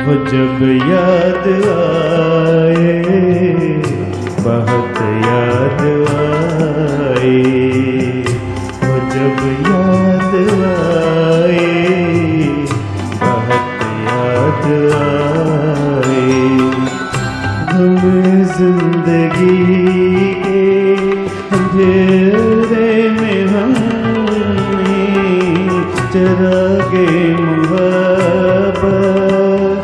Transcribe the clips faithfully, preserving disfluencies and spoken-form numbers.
वो जब याद आए बहुत याद आए, वो जब याद आए बहुत याद आए। हमें जिंदगी के अंधेरे में हमने चिरागे मोहब्बत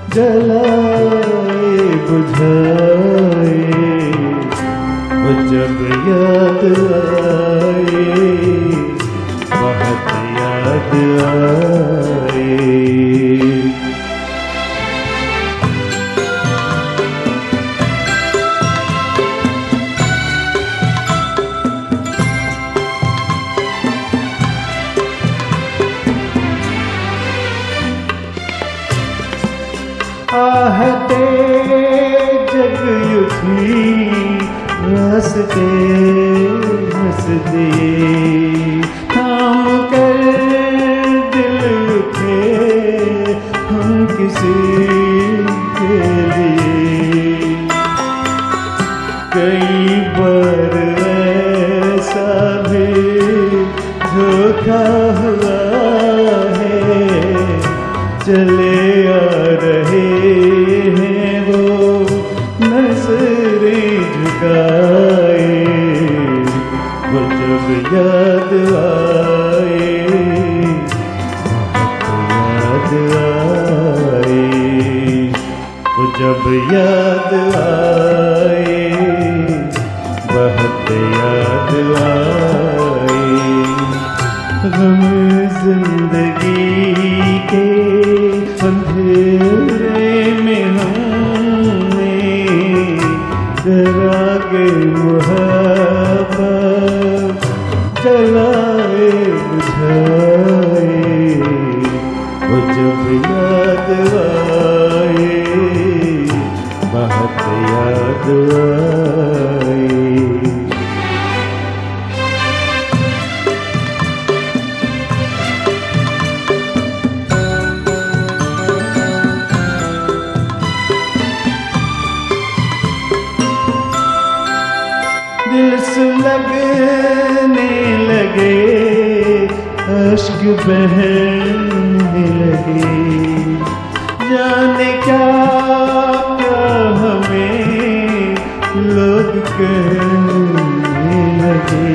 जलाए बुझाए। वो जब याद आए बहुत याद आए। आहते जग युथी रास्ते हंसते, थाम कर दिल उठे हम किसी के लिए। कई बार ऐसा भी धोखा हुआ है, चले आ रहे हैं वो नजरें झुकाए। वो जब याद आए बहुत याद आए, वो जब याद आए बहुत याद आए। हम जिंदगी के अंधेरे में हमने चिरागे मोहब्बत जलाए बुझाए। वो जब याद आए बहुत याद आए। दिल सुलगने लगे, अश्क बहने लगे, जाने क्या क्या हमें लोग कहने लगे।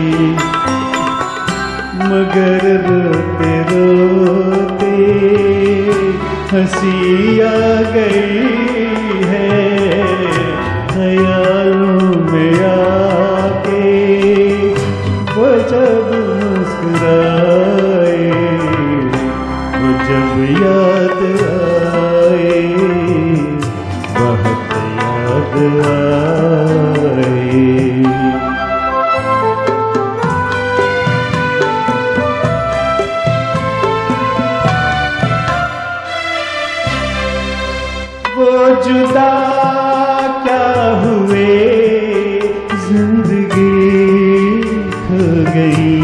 मगर रोते रोते हंसी आ गई है, ख्यालों में आके वो जब मुस्कुराए। वो जब याद आए बहुत याद आए। वो जुदा क्या हुए, जिंदगी खो गई,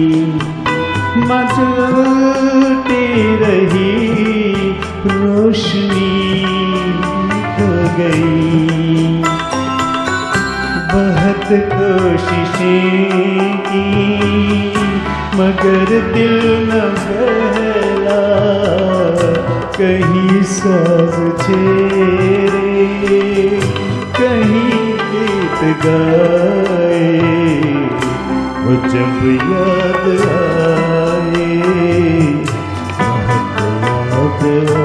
मचलती रही रोशनी खो गई। बहुत कोशिशें की मगर दिल न बहला, कहीं साज छेड़े कहीं गीत गाए। वो जब याद आए बहुत याद आए।